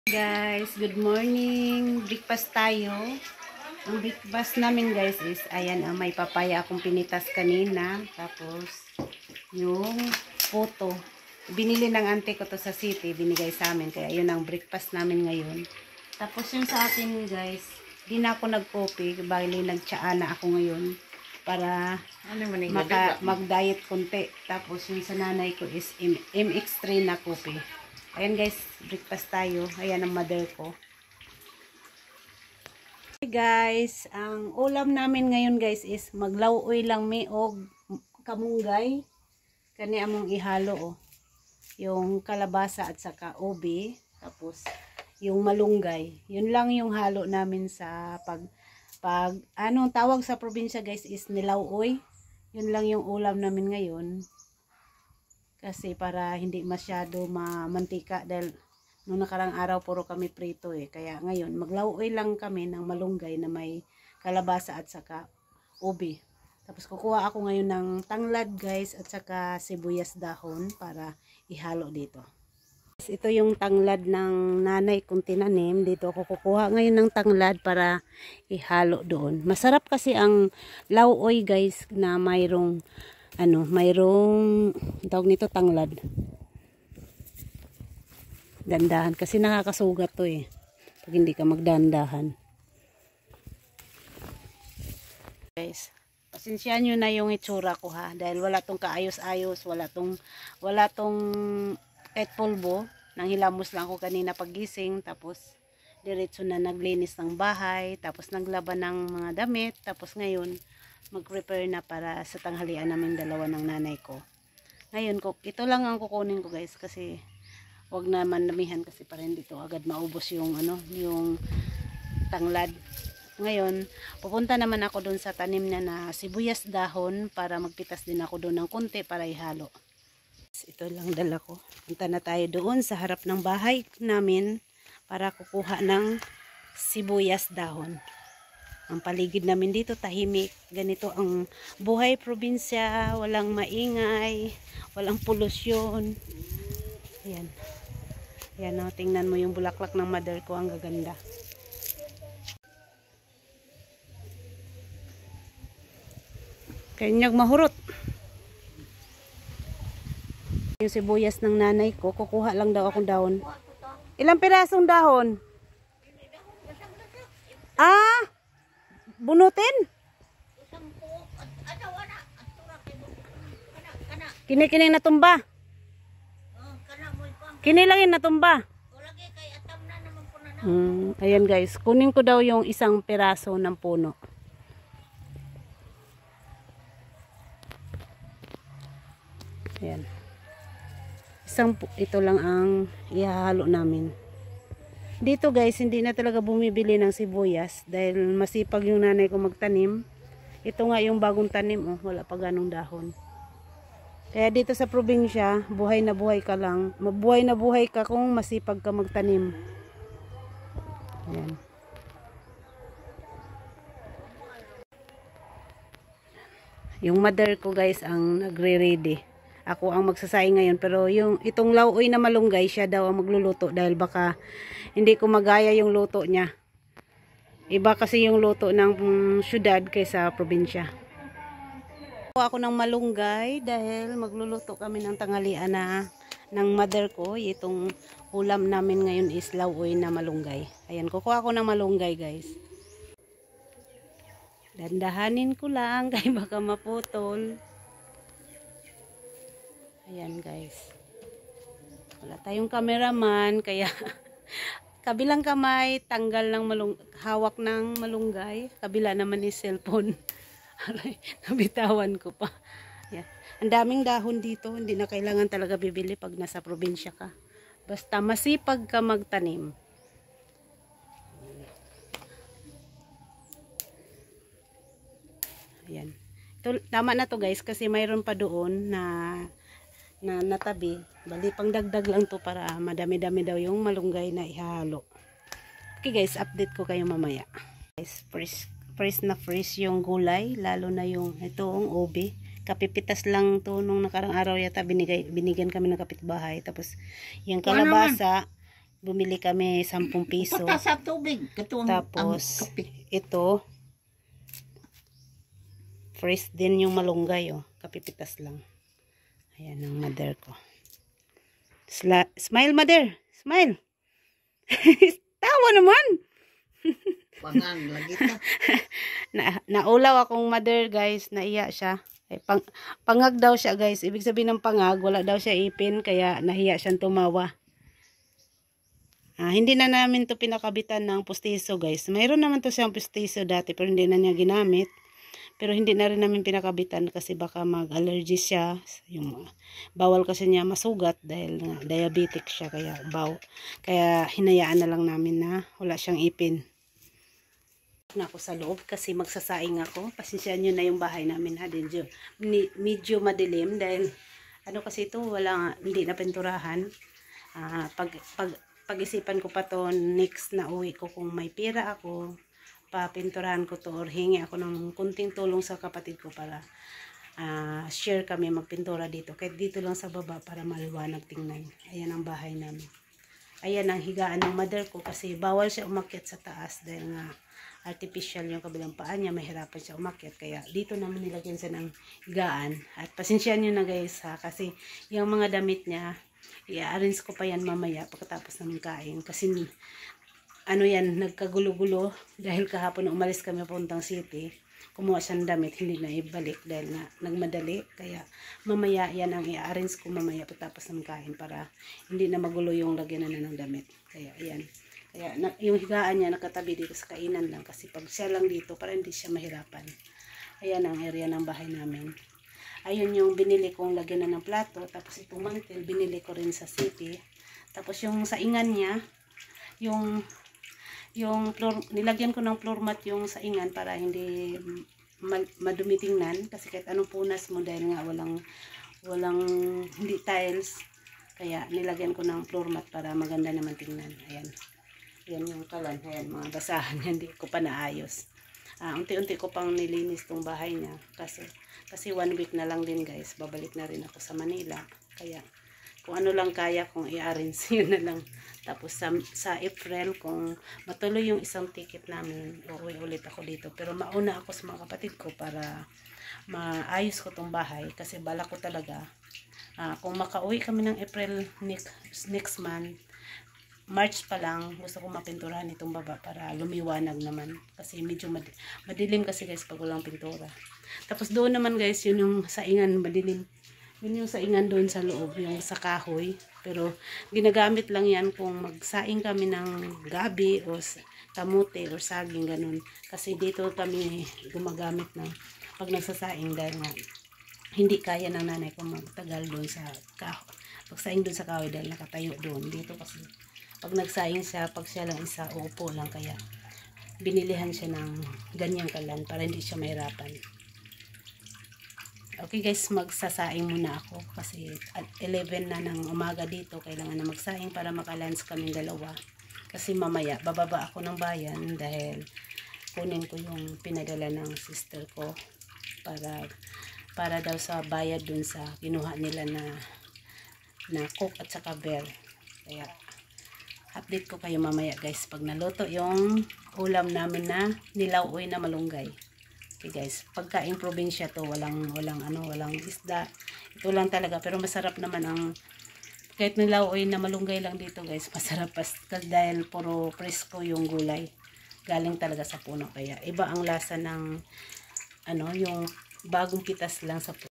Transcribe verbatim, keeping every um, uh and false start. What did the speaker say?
Guys, good morning. Breakfast tayo. Ang breakfast namin guys is, ayan, ah, may papaya akong pinitas kanina. Tapos, yung puto. Binili ng auntie ko to sa city. Binigay sa amin. Kaya yun ang breakfast namin ngayon. Tapos yung sa atin guys, di na ako nag-coffee. Bali, nag-tsaa na ako ngayon. Para ano mag-diet konti. Tapos yung sa nanay ko is M X three na coffee. Ayan guys, breakfast tayo. Ayan ang mother ko. Hey guys, ang ulam namin ngayon guys is maglawoy lang mi og kamunggay. Kani among ihalo oh. Yung kalabasa at saka ubi. Tapos yung malunggay. Yun lang yung halo namin sa pag pag anong tawag sa probinsya guys is nilawoy. Yun lang yung ulam namin ngayon. Kasi para hindi masyado mamantika dahil nung nakarang araw puro kami prito eh. Kaya ngayon maglawoy lang kami ng malunggay na may kalabasa at saka ubi. Tapos kukuha ako ngayon ng tanglad guys at saka sibuyas dahon para ihalo dito. Ito yung tanglad ng nanay kong tinanim. Dito ako kukuha ngayon ng tanglad para ihalo doon. Masarap kasi ang lawoy guys na mayroong ano, mayroong tawag nito tanglad. Dandahan kasi nakakasugat to eh. Pag hindi ka magdandahan. Guys, pasensyahan nyo na yung itsura ko ha. Dahil wala tong kaayos-ayos, wala tong wala tong kahit pulbo. Nang hilamos lang ako kanina pagising. Tapos diretso na naglinis ng bahay. Tapos naglaban ng mga damit. Tapos ngayon mag-prepare na para sa tanghalian namin dalawa ng nanay ko. Ngayon, ito lang ang kukunin ko guys kasi wag naman damihan kasi para hindi to agad maubos yung ano, yung tanglad. Ngayon, pupunta naman ako doon sa tanim niya na sibuyas dahon para magpitas din ako doon ng konti para ihalo. Ito lang dala ko. Punta na tayo doon sa harap ng bahay namin para kukuha ng sibuyas dahon. Ang paligid namin dito tahimik. Ganito ang buhay probinsya. Walang maingay. Walang polusyon. Ayan. Ayan o. Tingnan mo yung bulaklak ng mother ko. Ang gaganda. Kanyag mahurot. Yung sibuyas ng nanay ko. Kukuha lang daw akong dahon. Ilang pirasong dahon? Ah! Bunutin? Kini-kini natumba. Kini lang yung natumba. Hmm, ayan guys, kunin ko daw yung isang piraso ng puno. Ayan. Isang, ito lang ang ihahalo namin. Dito guys, hindi na talaga bumibili ng sibuyas dahil masipag yung nanay ko magtanim. Ito nga yung bagong tanim, oh, wala pa ganong dahon. Kaya dito sa probinsya, buhay na buhay ka lang. Mabuhay na buhay ka kung masipag ka magtanim. Ayan. Yung mother ko guys ang nagre-ready. Ako ang magsasayang ngayon pero yung itong lawoy na malunggay siya daw ang magluluto dahil baka hindi ko magaya yung luto niya. Iba kasi yung luto ng um, syudad kaysa probinsya. Ako ng malunggay dahil magluluto kami ng tanghalian na ng mother ko. Itong ulam namin ngayon is lawoy na malunggay. Ayan, kukuha ako ng malunggay guys. Dandahanin ko lang kaya baka maputol. Ayan guys. Wala tayong cameraman kaya kabilang kamay tanggal ng malung hawak ng malunggay, kabila naman is cellphone. Aray, nabitawan ko pa. Ayan. Ang daming dahon dito, hindi na kailangan talaga bibili pag nasa probinsya ka. Basta masipag ka magtanim. Ayan. Ito, tama na to guys kasi mayroon pa doon na na natabi. Bali pang dagdag lang to para madami-dami daw yung malunggay na ihalo. Okay guys, update ko kayo mamaya. Guys, fresh, fresh na fresh yung gulay, lalo na yung itong ubi. Kapipitas lang to nung nakarang araw yata binigay, binigyan kami ng kapitbahay. Tapos yung kalabasa, Bumili kami sampung piso. Pata sa tubig. Katuang Tapos, ang kape. ito, fresh din yung malunggay, oh. Kapipitas lang. Ayan ang mother ko. Sla smile, mother. Smile. Tawa naman. Pangang lagi ta. na naulaw akong mother, guys. Naiya siya. Ay, pang pangag daw siya, guys. Ibig sabihin ng pangag, wala daw siya ipin. Kaya nahiya siyang tumawa. Ah, hindi na namin to pinakabitan ng pustiso, guys. Mayroon naman to siyang pustiso dati, pero hindi na niya ginamit. Pero hindi na rin namin pinakabitan kasi baka mag-allergy siya. Yung, bawal kasi niya masugat dahil nga diabetic siya. Kaya, baw, kaya hinayaan na lang namin na wala siyang ipin. Na ako sa loob kasi magsasaing ako. Pasensyahan nyo na yung bahay namin, ha. Medyo, medyo madilim dahil ano kasi ito, wala, hindi na pinturahan. Ah, pag, pag, pag-isipan ko pa to next na uwi ko kung may pira ako, papinturahan ko to or hingi ako ng kunting tulong sa kapatid ko para uh, share kami magpintura dito. Kahit dito lang sa baba para maliwanag tingnan. Ayan ang bahay namin. Ayan ang higaan ng mother ko kasi bawal siya umakyat sa taas dahil nga artificial yung kabilang paa niya, mahirapan siya umakyat. Kaya dito naman nilagyan siya ng higaan. At pasensyahan nyo na guys ha, kasi yung mga damit niya, i-arrange ko pa yan mamaya pagkatapos namin kain. Kasi ano yan, nagkagulo-gulo dahil kahapon na umalis kami puntang city. Kumuha siya ng damit, hindi na ibalik dahil na nagmadali. Kaya mamaya yan ang i-arrange ko mamaya pagkatapos namin kain para hindi na magulo yung lagyanan na ng damit. Kaya ayan. Kaya na, yung higaan niya nakatabi dito sa kainan lang kasi pag siya lang dito para hindi siya mahirapan. Ayan ang area ng bahay namin. Ayun yung binili kong lagyan na ng plato. Tapos itong mantel, binili ko rin sa city. Tapos yung saingan niya, yung, yung floor, nilagyan ko ng floor mat yung saingan para hindi madumi tingnan. Kasi kahit anong punas mo dahil nga walang, walang, hindi tiles. Kaya nilagyan ko ng floor mat para maganda naman tingnan. Ayan. Ayan yung kalan. Ayan, mga basahan. Hindi ko pa naayos. Uh, unti-unti ko pang nilinis tong bahay niya kasi kasi one week na lang din guys, babalik na rin ako sa Manila, kaya kung ano lang kaya kong i-arrange yun na lang. Tapos sa, sa April kung matuloy yung isang ticket namin, uuwi ulit ako dito, pero mauna ako sa mga kapatid ko para maayos ko tong bahay kasi balak ko talaga uh, kung makauwi kami ng April next, next month, March pa lang, gusto ko mapinturahan itong baba para lumiwanag naman. Kasi medyo mad madilim kasi guys pag walang pintura. Tapos doon naman guys, yun yung saingan madilim. Yun yung saingan doon sa loob, yung sa kahoy. Pero ginagamit lang yan kung magsaing kami ng gabi o kamote o saging ganun. Kasi dito kami gumagamit ng pag nagsasaing dahil nga hindi kaya ng nanay ko magtagal doon sa kahoy. Pagsaing doon sa kahoy dahil nakatayo doon. Dito kasi pag nagsaing siya, pag siya lang isa, uupo lang. Kaya binilihan siya ng ganyang kalan para hindi siya mahirapan. Okay guys, magsasaing muna ako kasi at eleven na ng umaga dito. Kailangan na magsaing para makalunch kaming dalawa. Kasi mamaya, bababa ako ng bayan dahil kunin ko yung pinadala ng sister ko para para daw sa bayad dun sa kinuha nila na na cook at saka bear. Kaya update ko kayo mamaya guys pag naluto yung ulam namin na nilauoy na malunggay. Okay guys, pagkain probinsya to, walang walang ano, walang isda. Ito lang talaga, pero masarap naman ang kahit nilauoy na malunggay lang dito guys, masarap pas dahil puro presko yung gulay. Galing talaga sa puno kaya iba ang lasa ng ano, yung bagong pitas lang sa puno.